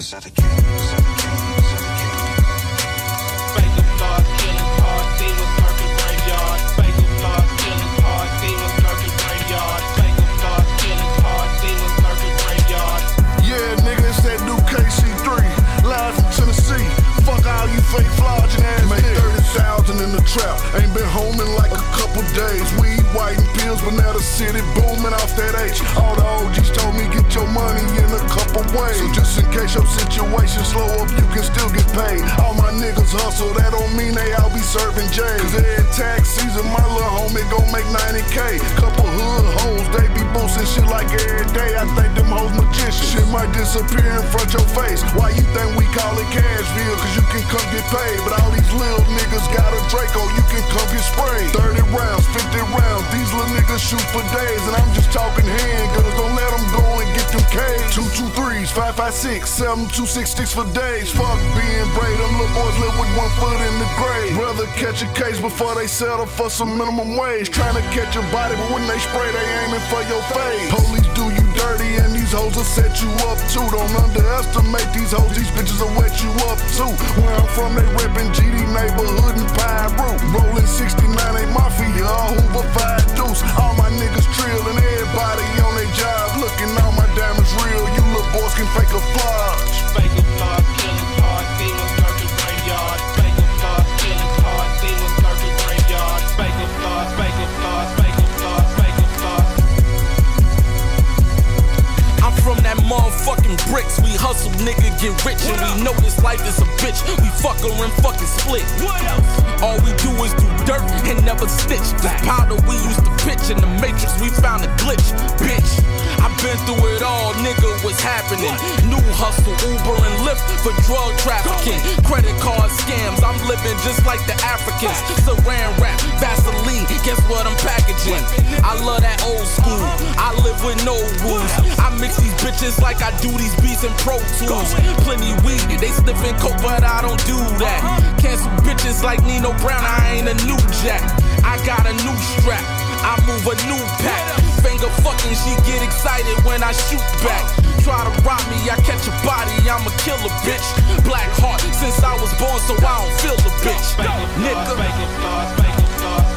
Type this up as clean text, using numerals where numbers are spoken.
Fake flogging ass made 30,000 in the trap. Ain't been home in like a couple days. Weed, white and pills, but now the city booming off that H. All the OGs told me get your money in a couple ways. So just in case your situation slow up, you can still get paid. All my niggas hustle, that don't mean they all be serving J. Cause every tax season, my little homie gon' make 90K. Couple hood hoes, they be boosting shit like every day. I think them hoes magicians. Shit might disappear in front your face. Why you think we call it Cashville? Cause you can come get paid. But all these little niggas got a Draco, you can come get sprayed. 30 rounds, 50 rounds, these little niggas shoot for days. And I'm just talking handguns, don't let them go and get them K's. 223s, 556, 7266 for days. Fuck being brave, them little boys live with 1 foot in the grave. Rather catch a case before they settle for some minimum wage. Trying to catch a body, but when they spray, they aiming for your face. Police do you dirty and these hoes will set you up too. Don't underestimate these hoes, these bitches will wet you up too. Where I'm from, they reppin' GD neighborhood and Pyro. Rollin' 69, they mafia, Hoover 5 deuce. All my niggas trillin', everybody on their job. Looking, all my diamonds real, you little boys can fake a flodge. Fake a flodge, killin' hard, dealers, lurking graveyard. Fake a flodge, killin' hard, dealers, lurking graveyard. Fake a flodge, fake a flodge, fake a flodge, fake a flodge. I'm from that motherfucking bricks. We hustle, nigga, get rich, and we know this life is a bitch. We fuck her and fucking split. What else? All we do is do dirt and never stitch. This powder we used to pitch in the Matrix, we found a glitch. Bitch, I've been through it all, nigga, what's happening? New hustle, Uber and Lyft for drug trafficking. Credit card scams, I'm living just like the Africans. Saran wrap, Vaseline, guess what I'm packaging? I love that old school, I live with no rules. I mix these bitches like I do these beats in Pro Tools. Plenty weed, they sniffing coke, but I don't do that. Cancel bitches like Nino Brown, I ain't a new jack. I got a new strap, I move a new pack. Finger fucking, she get excited when I shoot back. Try to rob me, I catch a body, I'm a killer bitch. Black heart since I was born, so I don't feel the bitch. Nigga. Fake a flodge, fake a flodge.